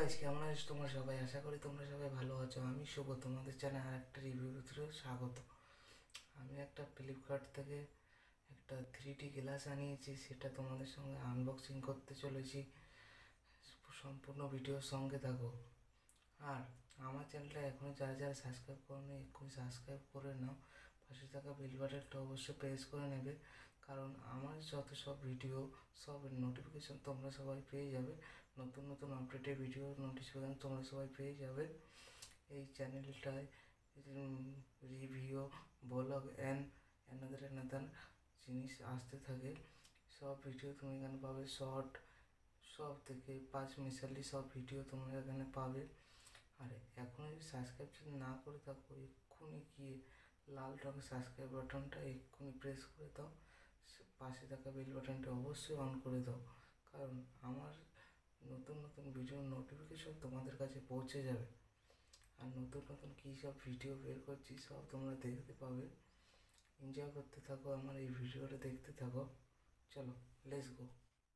Guys, কেমন আছো তোমরা সবাই? আশা করি তোমরা সবাই ভালো আছো। আমি শুভ, তোমাদের চ্যানেলে আরেকটা রিভিউ ভিডিওতে স্বাগত। আমি একটা ফ্লিপকার্ট থেকে একটা 3D গ্লাস আনিয়েছি, সেটা তোমাদের সঙ্গে আনবক্সিং করতে চলেছি। সম্পূর্ণ ভিডিওর সঙ্গে থাকো। আর আমার চ্যানেলটা এখনও যারা যারা সাবস্ক্রাইব করোনি এক্ষুনি সাবস্ক্রাইব করে নাও। পাশে থাকা বেল বাটনটা অবশ্যই প্রেস করে নেবে, কারণ আমার যত সব ভিডিও সব নোটিফিকেশন তোমরা সবাই পেয়ে যাবে। নতুন নতুন আপডেটের ভিডিও নোটিফিকেশন তোমরা সবাই পেয়ে যাবে। এই চ্যানেলটায় রিভিউ, ব্লগ অ্যানাদার জিনিস আসতে থাকে। সব ভিডিও তুমি এখানে পাবে, শর্ট সব থেকে 5 মিনিটালি সব ভিডিও তোমরা এখানে পাবে। আর এখন যদি সাবস্ক্রাইব যদি না করে থাকো, এক্ষুনি গিয়ে লাল রঙের সাবস্ক্রাইব বাটনটা এক্ষুনি প্রেস করে দাও। পাশে থাকা বেল বাটনটা অবশ্যই অন করে দাও, কারণ আমার নতুন নতুন ভিডিওর নোটিফিকেশন তোমাদের কাছে পৌঁছে যাবে। আর নতুন নতুন কী সব ভিডিও বের করছি সব তোমরা দেখতে পাবে। এনজয় করতে থাকো, আমার এই ভিডিওটা দেখতে থাকো। চলো, let's go.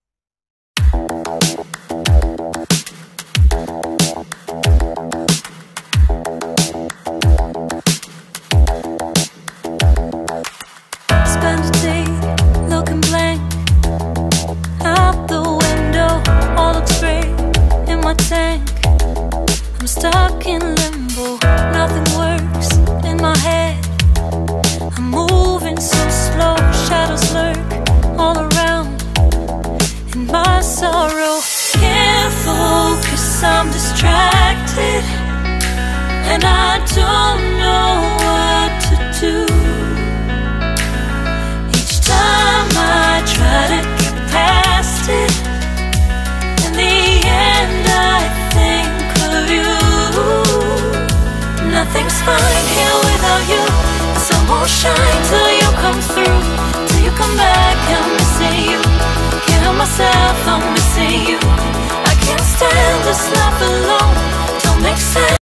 Spend a day looking blank out the window, all looks great in my tank. I'm stuck in limbo, nothing works in my head. I'm moving so slow, shadows lurk all around in my sorrow. Can't focus, I'm distracted, and I don't know what to do. Each time I try to get past it, in the end I think of you. Nothing's fine here without you. The sun won't shine till